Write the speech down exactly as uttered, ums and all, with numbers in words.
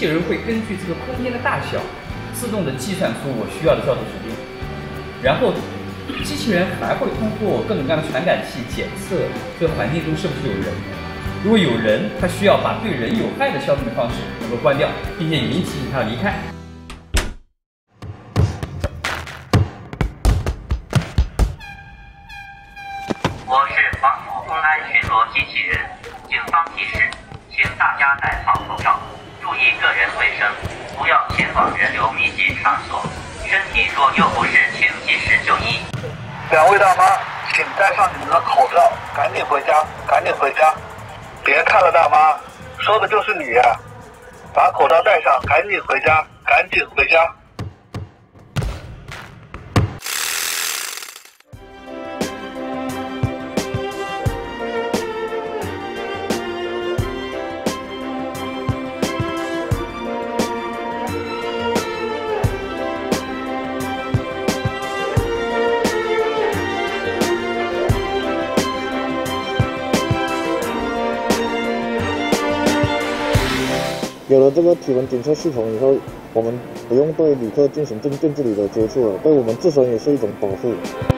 器人会根据这个空间的大小，自动的计算出我需要的消毒时间，然后机器人还会通过各种各样的传感器检测这个环境中是不是有人。如果有人，它需要把对人有害的消毒方式能够关掉，并且语音提醒他离开。 我是黄埔公安巡逻机器人，警方提示，请大家戴好口罩，注意个人卫生，不要前往人流密集场所。身体若有不适，请及时就医。 两位大妈，请戴上你们的口罩，赶紧回家，赶紧回家！别看了，大妈，说的就是你呀！把口罩戴上，赶紧回家，赶紧回家！ 有了这个体温检测系统以后，我们不用对旅客进行近距离的接触了，对我们自身也是一种保护。